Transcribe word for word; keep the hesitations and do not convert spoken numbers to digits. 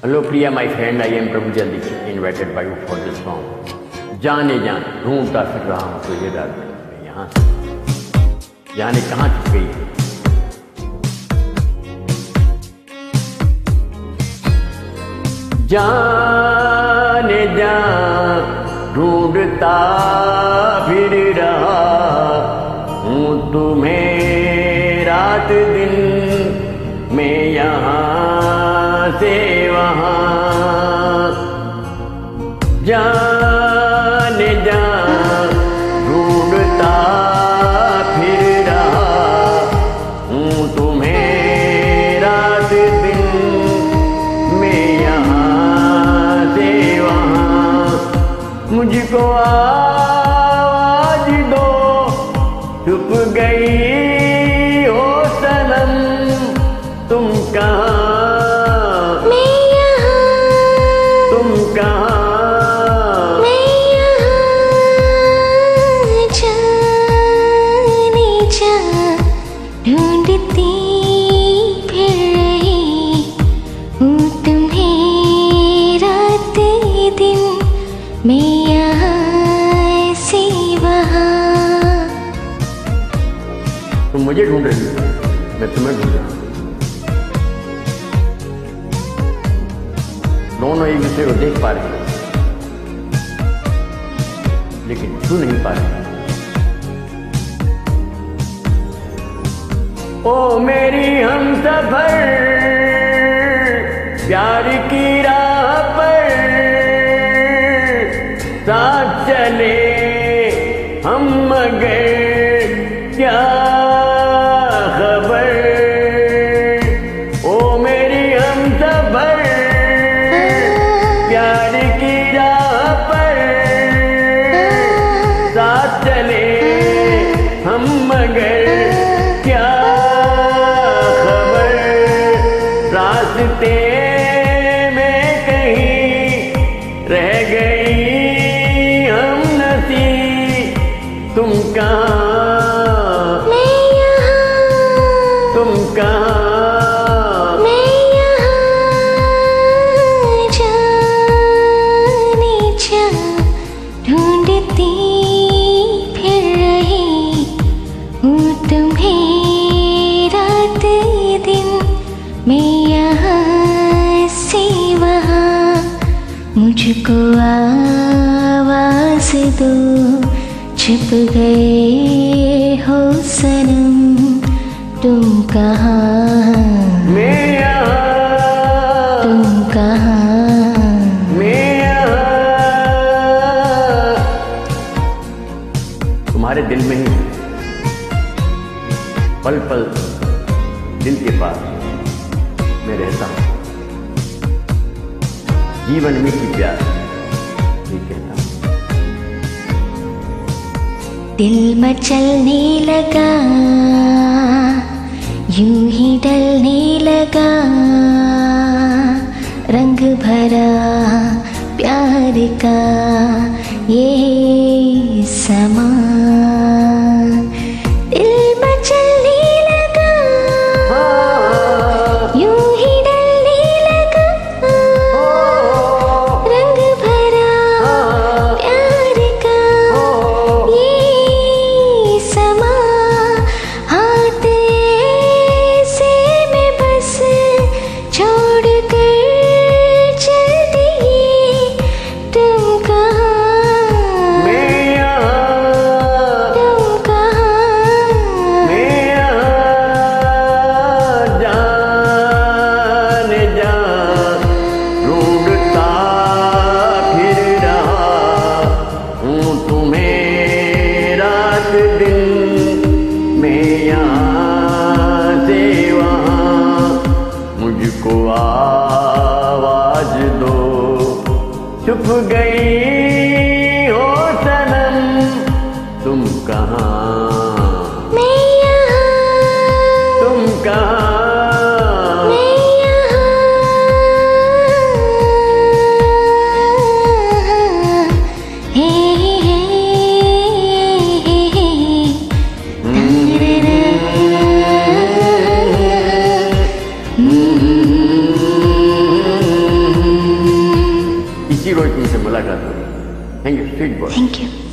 Hello Priya, my friend, I am Prabhujan Dixit, invited by you for this song. जाने जान ढूंढता फिर रहा हूँ तुझे रात में, यहाँ से जाने कहाँ छुप गई है। जाने जान ढूंढता फिर रहा हूँ तुम्हें रात दिन में, यहाँ से वहाँ जाने जान ढूंढता फिर रहा हूँ तुम्हें रात दिन में, यहाँ से वहाँ मुझको आवाज दो, छुप गई हो सनम तुम कहाँ, मैं यहाँ, तुम कहाँ, मैं यहाँ जाने जा ढूंढती फिर रही हूँ तुम्हें रात दिन, मैं यहाँ से वहाँ। तुम मुझे ढूंढ रही हो, मैं तुम्हें ढूंढ रहा हूँ। दोनों एक दूसरे को देख पा रहे हैं लेकिन छू नहीं पा रहे। ओ मेरी हमसफर प्यार की राह पर साथ चले हम, मगर क्या खबर। ओ मेरी हमसफर प्यार की राह पर साथ चले हम, मगर क्या खबर। रास्ते में कहीं रह गई हम नसी, तुम कहाँ, मैं यहाँ, तुम कहाँ, मैं यहाँ जाने जा ढूंढती फिर रही हूँ तुम्हें रात दिन, मैं यहाँ से वहाँ। मुझको आवाज़ दो, छुप गए हो सनम तुम कहाँ, मैं यहाँ, तुम कहाँ, मैं यहाँ। तुम्हारे दिल में ही पल पल दिल के पास मैं रहता हूँ, जीवन में की प्यार ये कहता हूँ। दिल मचलने लगा, यूं ही डलने लगा, रंग भरा प्यार का ये समा। दिल मचलने लगा, यूं ही डलने लगा, रंग भरा प्यार का ये समा। हाथ ऐसे में बस छोड़ कर चल दिए, तुम कहाँ, मैं यहाँ, तुम कहाँ, मैं यहाँ जाने जा ढूंढता फिर रहा हूँ तुम्हें रात दिन में, यहाँ से वहाँ मुझको आवाज दो, छुप गई हो सनम तुम कहाँ, मैं यहाँ, तुम कहाँ, मैं यहाँ हे हे हे हे हे। इसी रोशनी से मुलाकात होगी। Thank you sweet boy. Thank you.